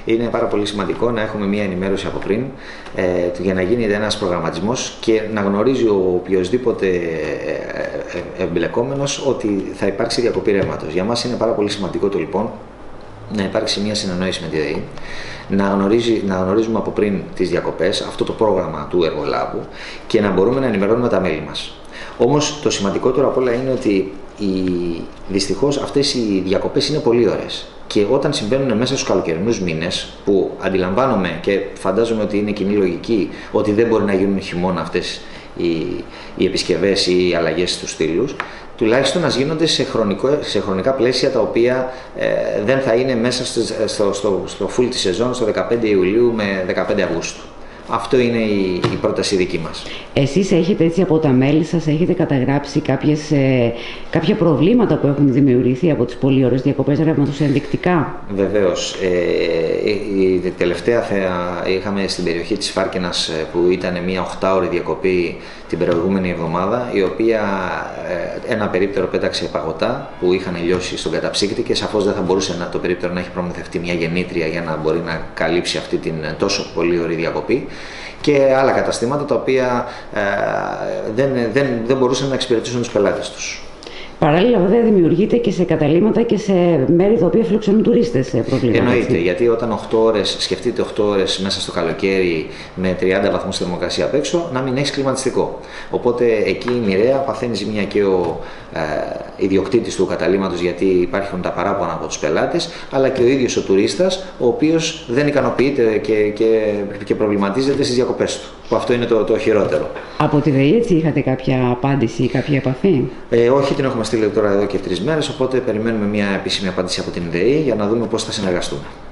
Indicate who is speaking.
Speaker 1: είναι πάρα πολύ σημαντικό να έχουμε μια ενημέρωση από πριν για να γίνει ένας προγραμματισμός και να γνωρίζει ο οποιοσδήποτε εμπλεκόμενος ότι θα υπάρξει διακοπή ρεύματος. Για μας είναι πάρα πολύ σημαντικό το λοιπόν να υπάρξει μια συνεννόηση με τη ΔΕΗ, να γνωρίζουμε από πριν τις διακοπές, αυτό το πρόγραμμα του εργολάβου και να μπορούμε να ενημερώνουμε τα μέλη μας. Όμως το σημαντικότερο απ' όλα είναι ότι δυστυχώς αυτές οι διακοπές είναι πολύ ωραίες. Και όταν συμβαίνουν μέσα στους καλοκαιρινούς μήνες, που αντιλαμβάνομαι και φαντάζομαι ότι είναι κοινή λογική ότι δεν μπορεί να γίνουν χειμώνα αυτές οι επισκευές ή οι αλλαγές στους στήλους, τουλάχιστον να γίνονται σε χρονικά πλαίσια τα οποία δεν θα είναι μέσα στο full της σεζόν, στο 15 Ιουλίου με 15 Αυγούστου. Αυτό είναι η πρόταση δική μας.
Speaker 2: Εσείς έχετε έτσι από τα μέλη σας, έχετε καταγράψει κάποια προβλήματα που έχουν δημιουργηθεί από τις πολύ ωραίες διακοπές ρεύματος ενδεικτικά?
Speaker 1: Βεβαίως. Η τελευταία είχαμε στην περιοχή της Φάρκινας που ήταν μια 8ωρη διακοπή την προηγούμενη εβδομάδα, η οποία ένα περίπτερο πέταξε παγωτά που είχαν λιώσει στον καταψύκτη και σαφώς δεν θα μπορούσε το περίπτερο να έχει προμηθευτεί μια γεννήτρια για να μπορεί να καλύψει αυτή την τόσο πολύ ωραία διακοπή, και άλλα καταστήματα τα οποία δεν μπορούσαν να εξυπηρετήσουν τους πελάτες τους.
Speaker 2: Παράλληλα, βέβαια, δημιουργείται και σε καταλύματα και σε μέρη τα οποία φιλοξενούν τουρίστες προβλήματα.
Speaker 1: Εννοείται, γιατί όταν 8 ώρες, σκεφτείτε 8 ώρες μέσα στο καλοκαίρι με 30 βαθμούς θερμοκρασία απ' έξω, να μην έχεις κλιματιστικό. Οπότε εκεί μοιραία παθαίνει ζημιά και ο ιδιοκτήτης του καταλύματος, γιατί υπάρχουν τα παράπονα από τους πελάτες, αλλά και ο ίδιος ο τουρίστας, ο οποίος δεν ικανοποιείται και προβληματίζεται στις διακοπές του. Που αυτό είναι το χειρότερο.
Speaker 2: Από τη ΔΕΗ έτσι είχατε κάποια απάντηση ή κάποια επαφή?
Speaker 1: Όχι, την έχουμε στείλει τώρα εδώ και 3 μέρες, οπότε περιμένουμε μια επίσημη απάντηση από την ΔΕΗ για να δούμε πώς θα συνεργαστούμε.